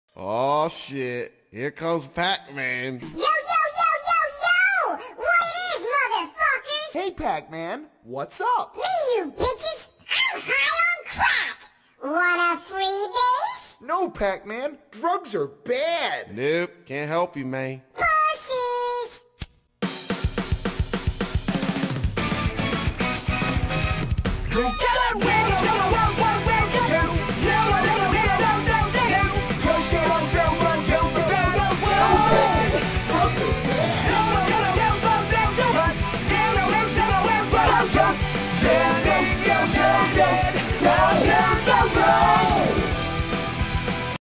Oh shit, here comes Pac-Man. Yo, yo, yo, yo, yo! What it is, motherfuckers? Hey, Pac-Man, what's up? Me, you bitches! I'm high on crack! Want a free base? No, Pac-Man, drugs are bad. Nope, can't help you, man. Pussies! Together we're